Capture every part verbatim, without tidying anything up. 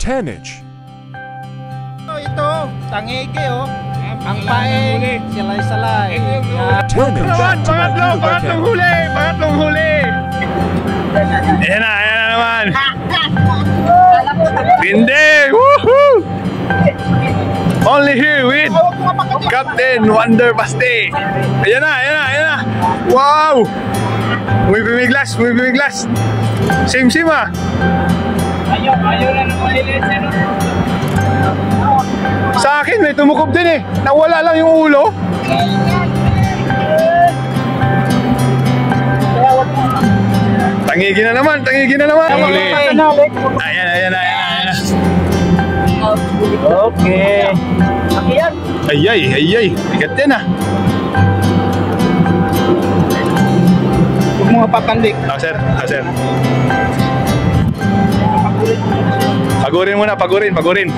Tenage. Oh, ito, tangige oh. Ang paeng, silay-salay. Tenage. Pangatlo, pangatlong huli, pangatlong huli. Ayan na, ayan na naman. Hindi! Woohoo! Only here with Captain Wonder Basti. Ayan na, ayan na, ayan na. Wow! May pimiglas, may pimiglas. Same same ah. Ayaw, ayaw na naman nilitin. Sa akin may tumukob din eh. Nawala lang yung ulo. Tangigi na naman, tangigi na naman. Ayan, ayan, ayan, ayan. Okay. Ayan. Ayay, ayay. Bigat yan ah. Huwag mga papandik. Ah, sir, ah, sir. Pagurin muna, pagurin, pagurin.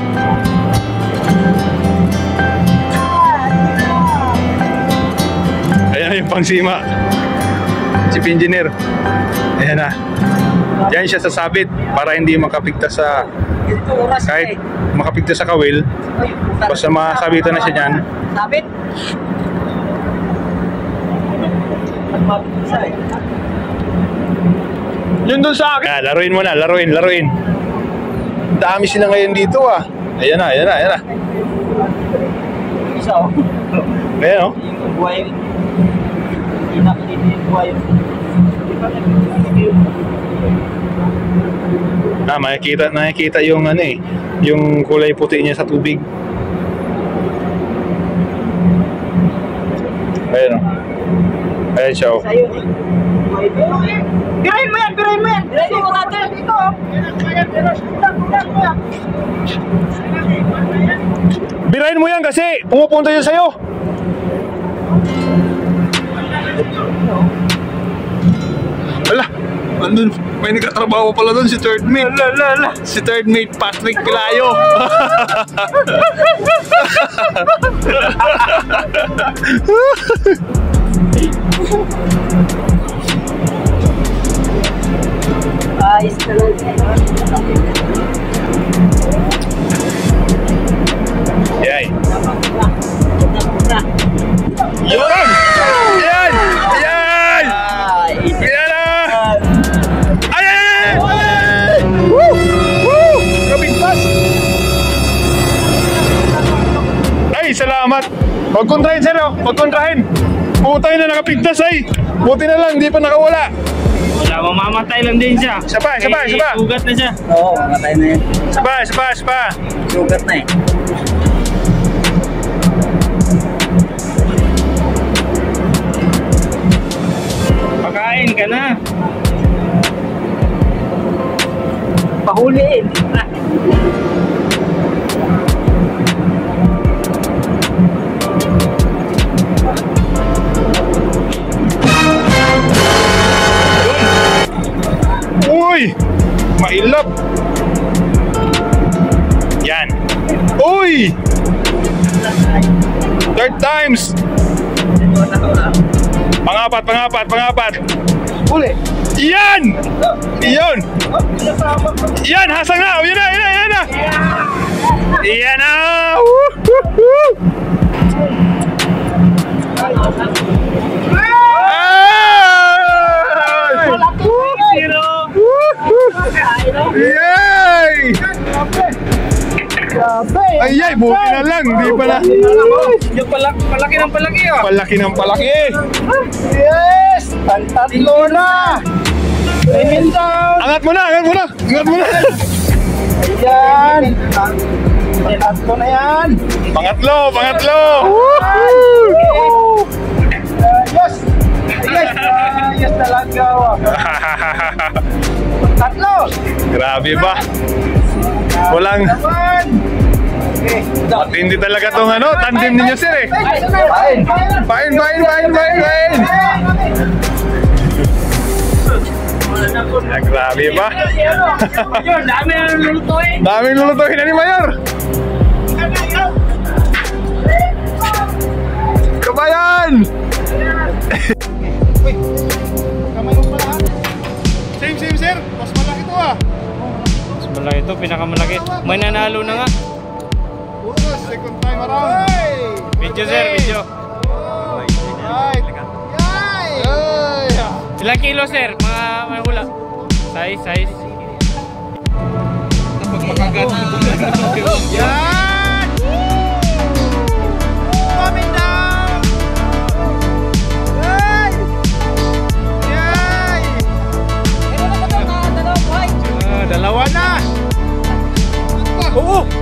Ayan yung pangsima. Chief Engineer. Ayan na. Yan siya sasabit para hindi makapigtas sa kahit makapigtas sa kawil. Basta masabitan na siya dyan. Sabit. Yun dun sa akin. Ah, laruin mo na, laruin, laruin. Dami sila ngayon dito ah. Ayan na, ayan na, ayan na. Isa oh. Ayan oh. Yung buhay. Inakilin yung buhay. Ah, makikita, nakikita yung ano eh, yung kulay puti niya sa tubig. Ayan oh. Ayan siya oh. Birahin mo yan, birahin mo yan. Birahin mo natin. Dito. Birahin mo yan kasi pumupunta yun sa'yo. Ala, andun, may nagkatrabaho pala doon si third mate. La, la, la. Si third mate Patrick Pilayo. Ayos na lang. Yay. Yun! Yan! Yan! Yan na! Ay! Ay! Ay! Woo! Woo! Kabigpas! Ay, salamat! Huwag kontrahin, sir! Huwag kontrahin! Putay na nakapigtas ay! Buti na lang, di pa nakawala! Wala, mamamatay lang din siya. Isa pa, isa pa, isa pa! Sugat na siya. Oo, mamatay na yan. Isa pa, isa pa, isa pa! Sugat na eh. Pakain ka na. Pahuliin. Uy! Mailap! Yan! Uy! Third times! Pangapat, pangapat, pangapat! Huli. Yan! Iyon! Yan! Hasang na! Yan na! Yan na! Yan na! Yan na! Woo-hoo-hoo! Yay! Ay, ay, buti na lang, di pala. Yung palaki, palaki ng palaki oh. Palaki ng palaki. Yes! Tatlo na! Amen down! Angat mo na, angat mo na, angat mo na. Ayan! Tatlo na yan! Pangatlo, pangatlo. Yes! Yes! Yes talaga! Tatlo! Grabe ba? Walang at hindi talaga tong ano, tandem ninyo sir eh. Fine! Fine, fine, fine, fine, fine. Ah, grabe ba? Yun, dami na lulutuin. Daming lulutuin na ni Mayor. Kabayan! Same, same sir. Mas malaki to ah. Mas malaki. malaki ito, pinakamalaki. May nanalo na nga. Second time around. Video sir, video. Ilang kilo sir? Mga mga hula. Size, size. Yan! Coming down! Yay! Yay! Ah, dalawa na! Oo!